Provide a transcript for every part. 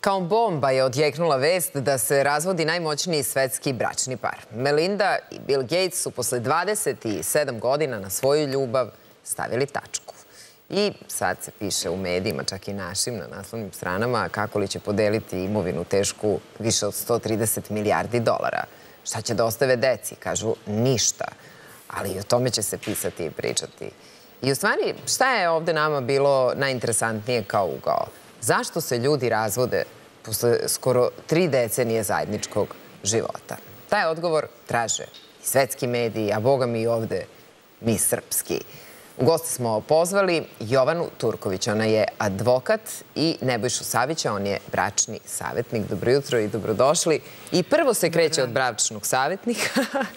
Kao bomba je odjeknula vest da se razvodi najmoćniji svetski bračni par. Melinda i Bill Gates su posle 27 godina na svoju ljubav stavili tačku. I sad se piše u medijima, čak i našim, na naslovnim stranama, kako li će podeliti imovinu tešku više od 130 milijardi dolara. Šta će da ostave deci? Kažu ništa. Ali i o tome će se pisati i pričati. I u stvari, šta je ovde nama bilo najinteresantnije kao ugao? Zašto se ljudi razvode posle skoro 3 decenije zajedničkog života? Taj odgovor traže i svetski mediji, a boga mi i ovde mi srpski. U goste smo pozvali Jovanu Turković. Ona je advokat, i Nebojšu Savića. On je bračni savjetnik. Dobro jutro i dobrodošli. I prvo se kreće od bračnog savjetnika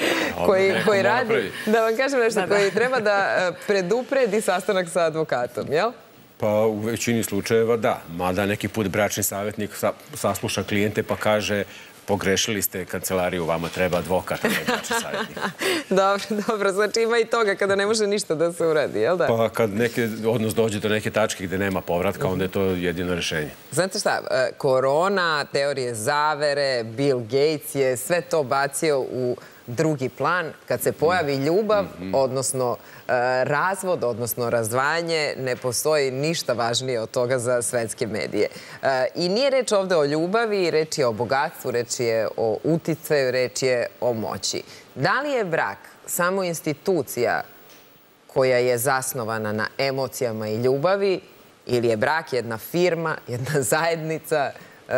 koji radi, da vam kažem nešto, koji treba da predupredi sastanak sa advokatom, jel? Pa u većini slučajeva da. Mada neki put bračni savjetnik sasluša klijente pa kaže: pogrešili ste kancelariju, vama treba advokat, a ne bračni savjetnik. Dobro, znači ima i toga kada ne može ništa da se uradi, jel da? Pa kad odnos dođe do neke tačke gde nema povratka, onda je to jedino rešenje. Znate šta, korona, teorije zavere, Bill Gates je sve to bacio u drugi plan. Kad se pojavi ljubav, odnosno razvod, odnosno razdvajanje, ne postoji ništa važnije od toga za svetske medije. I nije reč ovde o ljubavi, reč je o bogatstvu, reč je o uticaju, reč je o moći. Da li je brak samo institucija koja je zasnovana na emocijama i ljubavi, ili je brak jedna firma, jedna zajednica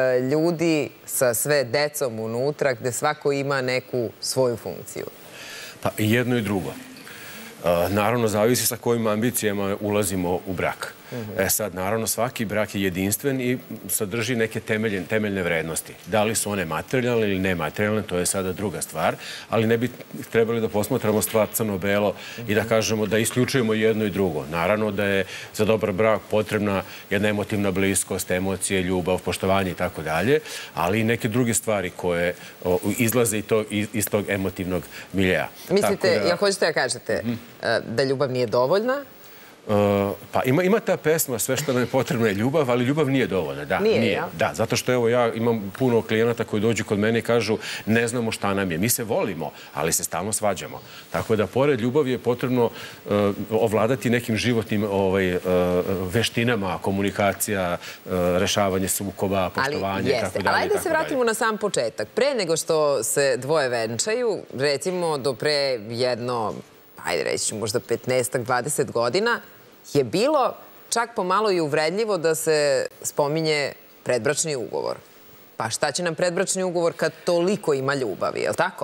ljudi sa sve decom unutra, gde svako ima neku svoju funkciju? Pa i jedno i drugo. Naravno, zavisi sa kojim ambicijama ulazimo u brak. Sad, naravno, svaki brak je jedinstven i sadrži neke temeljne vrednosti. Da li su one materijalne ili nematerijalne, to je sada druga stvar, ali ne bi trebali da posmatramo stvar crno-belo i da kažemo da isključujemo jedno i drugo. Naravno da je za dobar brak potrebna jedna emotivna bliskost, emocije, ljubav, poštovanje i tako dalje, ali i neke druge stvari koje izlaze iz tog emotivnog miljeja. Mislite, jel hoćete da kažete da ljubav nije dovoljna? Pa ima ta pesma, sve što nam je potrebno je ljubav, ali ljubav nije dovoljna. Da, nije. Da, zato što evo ja imam puno klijenata koji dođu kod mene i kažu: ne znamo šta nam je. Mi se volimo, ali se stalno svađamo. Tako da, pored ljubavi je potrebno ovladati nekim životnim veštinama, komunikacija, rešavanje sukoba, poštovanje i tako dalje. Ali ajde se vratimo na sam početak. Pre nego što se dvoje venčaju, recimo do pre jedno, ajde reći možda 15-20 godina, je bilo čak pomalo i uvredljivo da se spominje predbračni ugovor. Pa šta će nam predbračni ugovor kad toliko ima ljubavi, je li tako?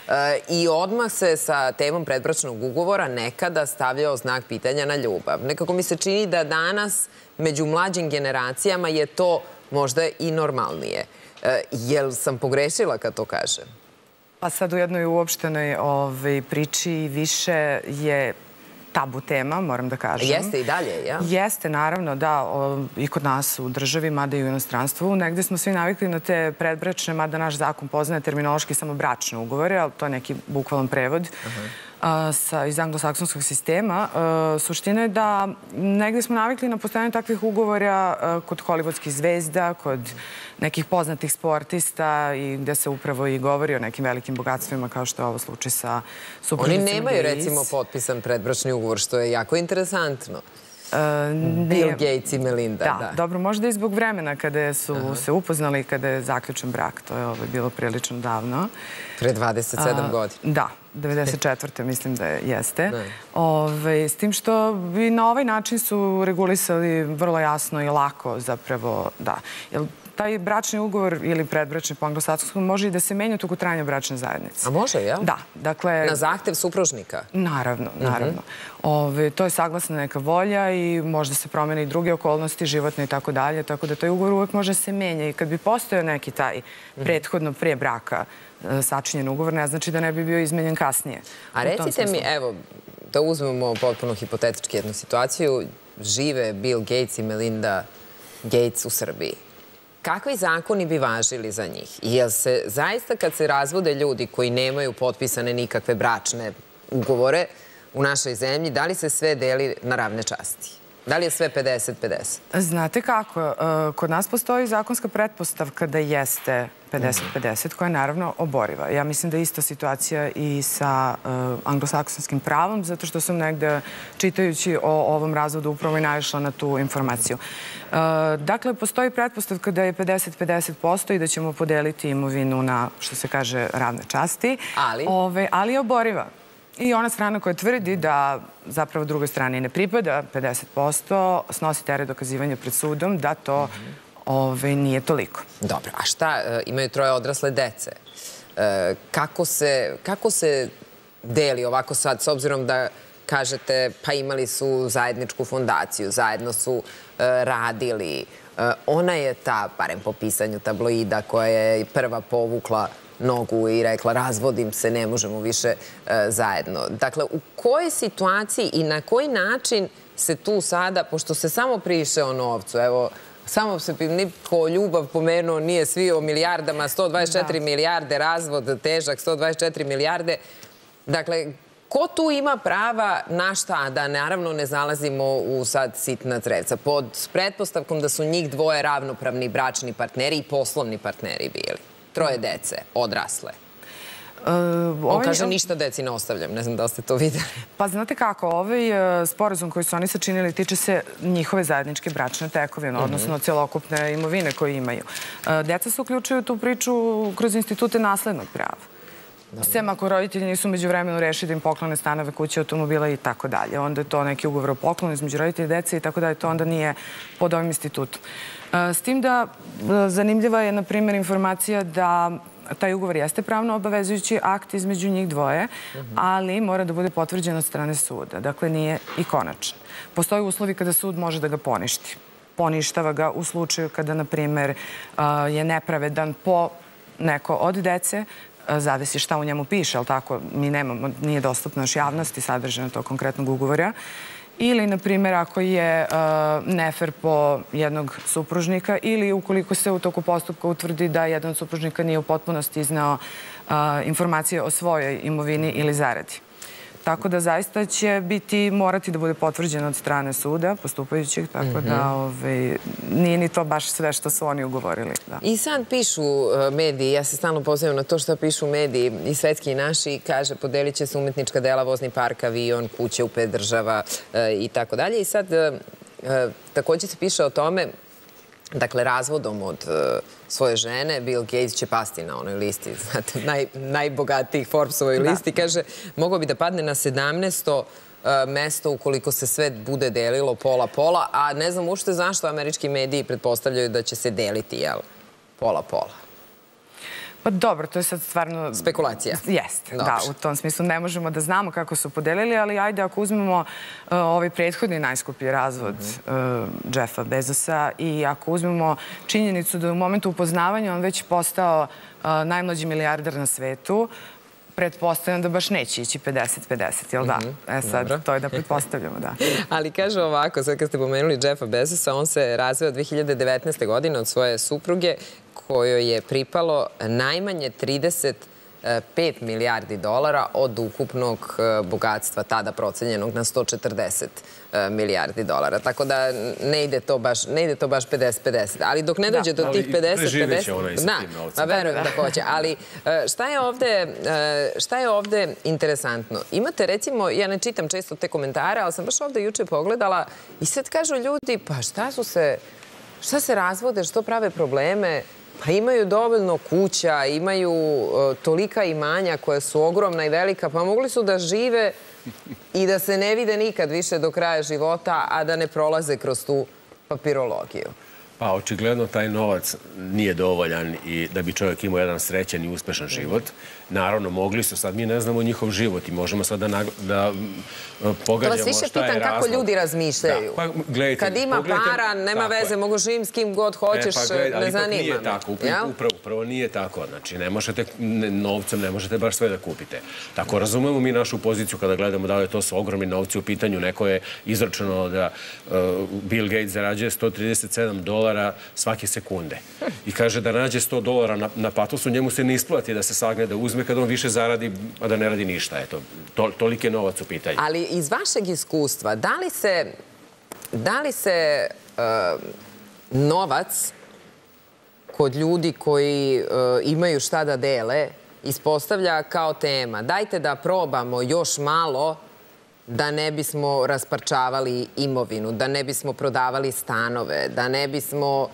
I odmah se sa temom predbračnog ugovora nekada stavljao znak pitanja na ljubav. Nekako mi se čini da danas među mlađim generacijama je to možda i normalnije. Jel sam pogrešila kad to kažem? Pa sad u jednoj uopštenoj priči više je tabu tema, moram da kažem. Jeste i dalje, ja? Jeste, naravno, da. I kod nas u državi, mada i u inostranstvu. Negde smo svi navikli na te predbračne, mada naš zakon poznaje terminološki samo bračne ugovore, ali to je neki bukvalan prevod iz anglosaksonskog sistema. Suština je da negde smo navikli na postojanje takvih ugovora kod hollywoodskih zvezda, kod nekih poznatih sportista, i gde se upravo i govori o nekim velikim bogatstvima, kao što je ovo slučaj sa supružnicima Gates. Oni nemaju, recimo, potpisan predbračni ugovor, što je jako interesantno. Bill Gates i Melinda, da. Dobro, možda i zbog vremena kada su se upoznali i kada je zaključen brak. To je bilo prilično davno. Pre 27 godina. Da, 94. mislim da jeste. S tim što i na ovaj način su regulisali vrlo jasno i lako zapravo, da. Taj bračni ugovor ili predbračni po anglosaksonskom može i da se menja toku trajanja bračne zajednice. A može, jel? Da. Dakle, na zahtev supružnika? Naravno, naravno. To je saglasna neka volja i možda se promene i druge okolnosti životne i tako dalje, tako da taj ugovor uvek može se menja. I kad bi postojao neki taj prethodno pre braka sačinjen ugovor, ne znači da ne bi bio izmenjen kasnije. A recite mi, evo, da uzmemo potpuno hipotetički jednu situaciju, žive Bill Gates i Melinda Gates u Srbiji. Kakvi zakoni bi važili za njih? Jel se zaista kad se razvode ljudi koji nemaju potpisane nikakve bračne ugovore u našoj zemlji, da li se sve deli na ravne časti? Da li je sve 50-50? Znate kako, kod nas postoji zakonska pretpostavka da jeste 50-50, koja je naravno oboriva. Ja mislim da je ista situacija i sa anglosaksonskim pravom, zato što sam negde, čitajući o ovom razvodu, upravo i naišla na tu informaciju. Dakle, postoji pretpostavka da je 50-50% i da ćemo podeliti imovinu na, što se kaže, ravne časti. Ali je oboriva. I ona strana koja tvrdi da zapravo drugoj strani ne pripada 50%, snosi teret dokazivanja pred sudom da to nije toliko. Dobro, a šta, imaju 3 odrasle dece. Kako se deli ovako sad, s obzirom da kažete pa imali su zajedničku fondaciju, zajedno su radili. Ona je ta, barem po pisanju tabloida, koja je prva povukla nogu i rekla razvodim se, ne možemo više zajedno. Dakle, u kojoj situaciji i na koji način se tu sada, pošto se samo priše o novcu, evo, samo se niko ljubav pomenuo, nije svi o milijardama, 124 milijarde, razvod težak, 124 milijarde. Dakle, ko tu ima prava na šta, da naravno ne zalazimo u sad sitna crevca, pod pretpostavkom da su njih dvoje ravnopravni bračni partneri i poslovni partneri bili. 3 dece, odrasle. On kaže ništa deci ne ostavljam, ne znam da li ste to videli. Pa znate kako, ovaj sporazum koji su oni sačinili tiče se njihove zajedničke bračne tekovine, odnosno celokupne imovine koje imaju. Deca se uključuju u tu priču kroz institute naslednog prava. Sem ako roditelji nisu međuvremenu rešili da im poklone stanove, kuće, automobila i tako dalje. Onda je to neki ugovor o poklonu između roditelja i dece i tako dalje. To onda nije pod ovim institutom. S tim da zanimljiva je, na primjer, informacija da taj ugovor jeste pravno obavezujući akt između njih dvoje, ali mora da bude potvrđen od strane suda. Dakle, nije i konačan. Postoje uslovi kada sud može da ga poništi. Poništava ga u slučaju kada, na primjer, je nepravedan po neko od dece, zavisi šta u njemu piše, ali tako, mi nemamo, nije dostupno još javnosti sadržano tog konkretnog ugovora. Ili, na primjer, ako je nefer po jednog supružnika ili ukoliko se u toku postupka utvrdi da jedan od supružnika nije u potpunosti izneo informacije o svojoj imovini ili zaradi. Tako da zaista će morati da bude potvrđeno od strane suda, postupajućih, tako da nije ni to baš sve što su oni ugovorili. I sad pišu mediji, ja se stalno pozivam na to što pišu mediji i svetski i naši, kaže podelit će se umetnička dela, vozni park, avion, kuće u 5 država i tako dalje. I sad također se piše o tome, dakle, razvodom od svoje žene, Bill Gates će pasti na onoj listi, znate, najbogatijih Forbesovoj listi. Kaže, mogao bi da padne na 17. mesto ukoliko se sve bude delilo pola-pola, a ne znam uopšte zašto američki mediji pretpostavljaju da će se deliti, jel, pola-pola. Pa dobro, to je sad stvarno... Spekulacija. Jeste, da, u tom smislu ne možemo da znamo kako su podelili, ali ajde ako uzmemo ovaj prethodni najskuplji razvod Jeffa Bezosa i ako uzmemo činjenicu da u momentu upoznavanja on već postao najmlađi milijarder na svetu, pretpostavljam da baš neće ići 50-50, jel da? Sad, to je da pretpostavljamo, da. Ali kaže ovako, sad kad ste pomenuli Jeffa Bezosa, on se razveo 2019. godine od svoje supruge, kojoj je pripalo najmanje 35 milijardi dolara od ukupnog bogatstva tada procenjenog na 140 milijardi dolara. Tako da ne ide to baš 50-50. Ali dok ne dođe do tih 50-50... Preživeće ona i sa tim novcem. Verujem da hoće. Ali šta je ovde interesantno? Imate, recimo, ja ne čitam često te komentare, ali sam baš ovde juče pogledala i sad kažu ljudi, pa šta se razvode, što prave probleme? Pa imaju dovoljno kuća, imaju tolika imanja koja su ogromna i velika, pa mogli su da žive i da se ne vide nikad više do kraja života, a da ne prolaze kroz tu papirologiju. Pa, očigledno taj novac nije dovoljan i da bi čovjek imao jedan srećan i uspešan život. Naravno, mogli su, sad mi ne znamo njihov život i možemo sad da pogađamo šta je razlog. To vas više pitan kako ljudi razmišljaju. Kad ima para, nema veze, mogu živim s kim god hoćeš, ne zanima me. Upravo nije tako. Znači, novcem ne možete baš sve da kupite. Tako razumemo mi našu poziciju kada gledamo da li to su ogromni novci u pitanju. Neko je izračunao da Bill Gates zarađuje $137 svake sekunde. I kaže da nađe $100 na patosu, njemu se ne isplati da se sagne da uzme kad on više zaradi, a da ne radi ništa. Eto, toliki je novac u pitanju. Ali iz vašeg iskustva, da li se da li se novac kod ljudi koji imaju šta da dele ispostavlja kao tema? Dajte da probamo još malo da ne bismo rasparčavali imovinu, da ne bismo prodavali stanove, da ne bismo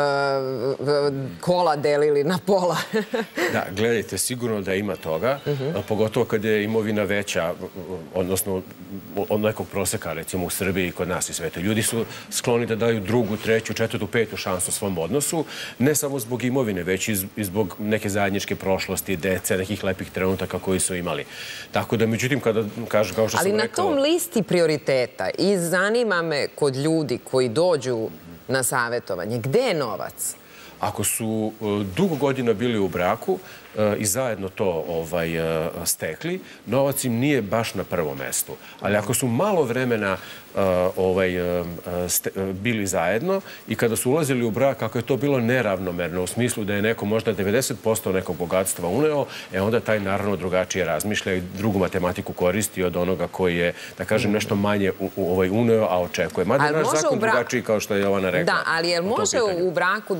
kola delili na pola. Da, gledajte, sigurno da ima toga, pogotovo kad je imovina veća, odnosno od nekog proseka, recimo u Srbiji i kod nas i svetu. Ljudi su skloni da daju drugu, treću, četvrtu, petu šansu svom odnosu, ne samo zbog imovine, već i zbog neke zajedničke prošlosti, dece, nekih lepih trenutaka koji su imali. Tako da, međutim, kada kažu, kao što sam rekao... Ali na tom listi prioriteta i zanima me kod ljudi koji dođu na savjetovanje, gde je novac? Ako su dugo godina bili u braku i zajedno to stekli, novac im nije baš na prvom mestu. Ali ako su malo vremena bili zajedno i kada su ulazili u brak, ako je to bilo neravnomerno, u smislu da je neko možda 90% nekog bogatstva uneo, onda taj naravno drugačije razmišlja i drugu matematiku koristi od onoga koji je, da kažem, nešto manje uneo, a očekuje. Mada je naš zakon drugačiji, kao što je Jovana rekla. Da, ali jel može u braku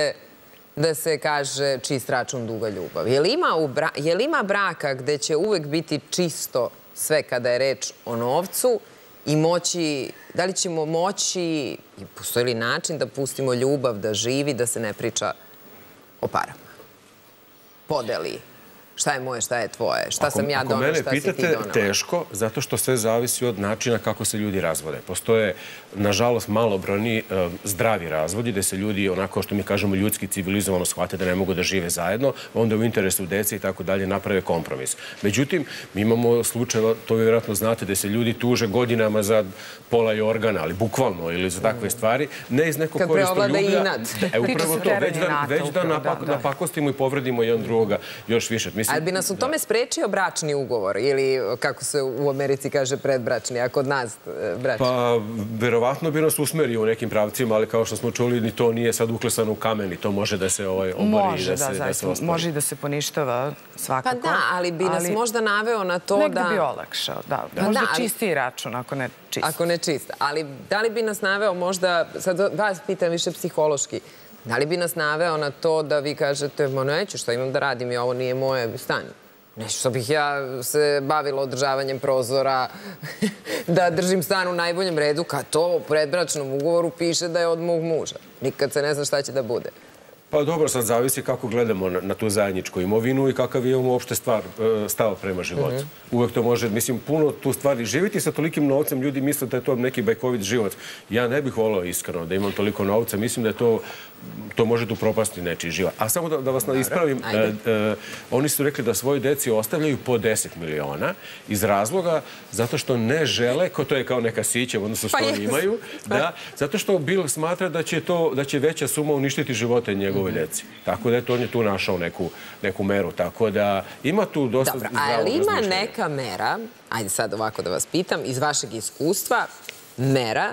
da se kaže čist račun duga ljubav? Jel ima braka gde će uvek biti čisto sve kada je reč o novcu i da li ćemo moći, i postoji li način da pustimo ljubav da živi, da se ne priča o parama? Podeli. Šta je moje, šta je tvoje, šta sam ja donao, šta si ti donao. Ako mene pitate, teško, zato što sve zavisi od načina kako se ljudi razvode. Postoje, nažalost, malobrojni zdravi razvodi, gde se ljudi, onako što mi kažemo, ljudski civilizovano shvate da ne mogu da žive zajedno, onda u interesu dece i tako dalje naprave kompromis. Međutim, mi imamo slučajeva, to vi vjerojatno znate, gde se ljudi tuže godinama za pola i organa, ali bukvalno, ili za takve stvari, ne iz nekog koristoljublja. Kad preovlada inat. Upravo to, već da napakostimo i povredimo jedan drugoga još više. Ali bi nas u tome sprečio bračni ugovor ili, kako se u Americi kaže, predbračni, a kod nas bračni? Pa, verovatno bi nas usmerio u nekim pravcima, ali kao što smo čuli, ni to nije sad uklesano u kamen i to može da se obori i da se ospori. Može i da se poništava svakako. Pa da, ali bi nas možda naveo na to da... Negde bi olakšao, da. Možda čistiji račun, ako ne čist. Ako ne čist. Ali da li bi nas naveo možda, sad vas pitam više psihološki, da li bi nas naveo na to da vi kažete, ma neću, što imam da radim i ovo nije moje stan? Nešto što bih ja se bavila održavanjem prozora, da držim stan u najboljem redu, kad to u predbračnom ugovoru piše da je od mog muža. Nikad se ne zna šta će da bude. Pa dobro, sad zavisi kako gledamo na tu zajedničku imovinu i kakav imamo uopšte stav prema životu. Uvek to može, mislim, puno tu stvari živjeti sa tolikim novcem, ljudi misle da je to neki bajkovit život. Ja ne bih volao iskreno da imam toliko novca, mislim da je to može tu propasti nečiji život. A samo da vas ispravim, oni su rekli da svoji deci ostavljaju po 10 miliona iz razloga zato što ne žele, to je kao neka sića, odnosno što oni imaju, zato što Bill smatra da će veća suma uništiti živote njegove deci. Tako da on je tu našao neku meru. Tako da ima tu dosta zdravog razmišljanja. Dobro, ali ima neka mera, ajde sad ovako da vas pitam, iz vašeg iskustva, mera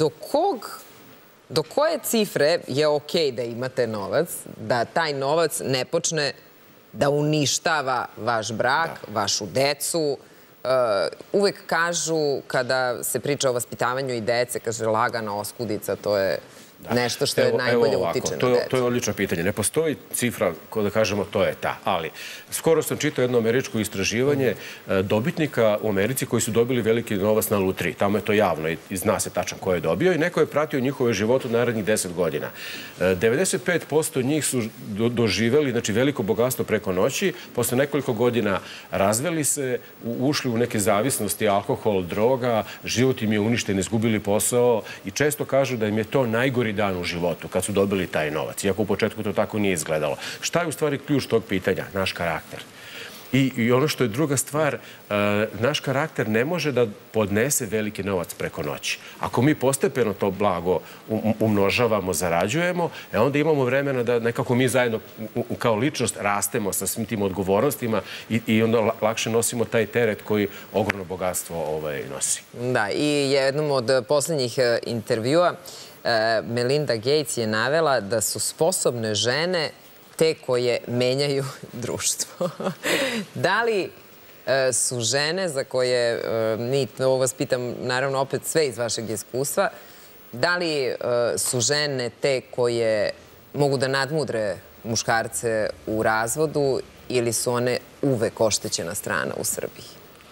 do koje cifre je okej da imate novac, da taj novac ne počne da uništava vaš brak, vašu decu. Uvek kažu, kada se priča o vaspitavanju i dece, kaže lagana oskudica, to je nešto što je najbolje utiče na decu. To je odlično pitanje. Ne postoji cifra koja da kažemo to je ta, ali skoro sam čitao jedno američko istraživanje dobitnika u Americi koji su dobili veliki novac na lutriji. Tamo je to javno i zna se tačno ko je dobio i neko je pratio njihove živote u narednih 10 godina. 95% njih su doživeli, znači veliko bogatstvo preko noći, posle nekoliko godina razveli se, ušli u neke zavisnosti, alkohol, droga, život im je uništen, izgubili posao i često kažu da im je to najgori dan u životu kad su dobili taj novac. Iako u početku to tako nije izgledalo. Šta je u stvari ključ tog pitanja? Naš karakter. I ono što je druga stvar, naš karakter ne može da podnese veliki novac preko noći. Ako mi postepeno to blago umnožavamo, zarađujemo, onda imamo vremena da nekako mi zajedno kao ličnost rastemo sa svim tim odgovornostima i onda lakše nosimo taj teret koji ogromno bogatstvo nosi. Da, i jednom od poslednjih intervjua Melinda Gates je navela da su sposobne žene te koje menjaju društvo. Da li su žene za koje, ovo vas pitam naravno opet sve iz vašeg iskustva, Da li su žene te koje mogu da nadmudre muškarce u razvodu ili su one uvek oštećena strana u Srbiji?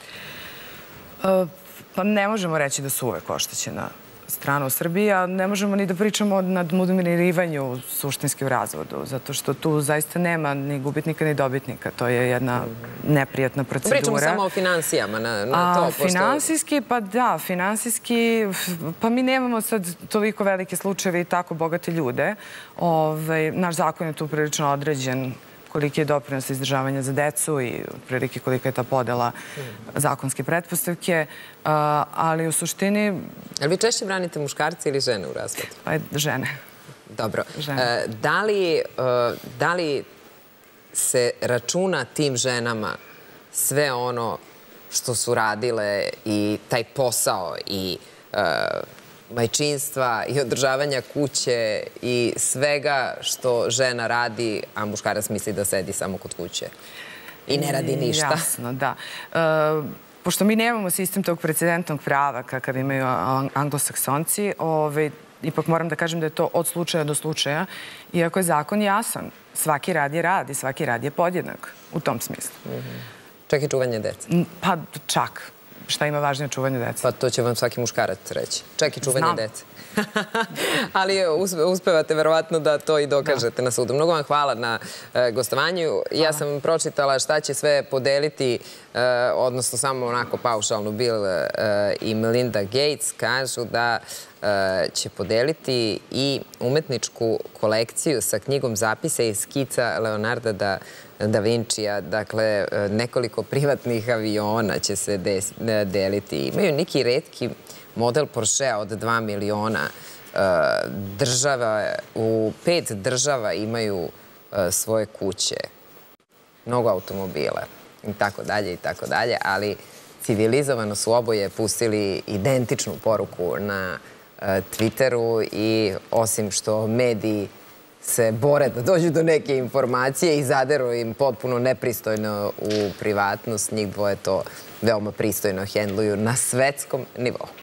Pa ne možemo reći da su uvek oštećena strana u Srbiji, a ne možemo ni da pričamo o nadmudrivanju suštinski u razvodu, zato što tu zaista nema ni gubitnika ni dobitnika. To je jedna neprijatna procedura. Pričamo samo o finansijama na to. Finansijski, pa da, finansijski, pa mi nemamo sad toliko velike slučajeve i tako bogate ljude. Naš zakon je tu prilično određen koliki je doprinos izdržavanja za decu i otprilike kolika je ta podela zakonske pretpostavke, ali u suštini... Ali vi češće branite muškarce ili žene u razvodu? Pa žene. Dobro. Da li se računa tim ženama sve ono što su radile i taj posao i majčinstva i održavanja kuće i svega što žena radi, a muškarac misli da sedi samo kod kuće i ne radi ništa? Jasno, da. Pošto mi nemamo sistem tog precedentnog prava kakav imaju anglosaksonci, ipak moram da kažem da je to od slučaja do slučaja, iako je zakon jasan. Svaki rad je rad i svaki rad je podjednak u tom smislu. Čak i čuvanje dece? Pa čak. Šta ima važnije od čuvanja dece? Pa to će vam svaki muškarac reći. Čak i čuvanje dece. Ali uspevate verovatno da to i dokažete na sudu. Mnogo vam hvala na gostovanju. Ja sam pročitala šta će sve podeliti, odnosno samo onako paušalno Bill i Melinda Gates kažu da će podeliti i umetničku kolekciju sa knjigom zapisa i skica Leonarda da Vincija. Dakle, nekoliko privatnih aviona će se deliti. Imaju neki retki model Porschea od 2 miliona. U 5 država imaju svoje kuće. Mnogo automobila i tako dalje, ali civilizovano su oboje pustili identičnu poruku na Twitteru i osim što mediji se bore da dođu do neke informacije i zaderu im potpuno nepristojno u privatnost, njih dvoje to veoma pristojno hendluju na svetskom nivou.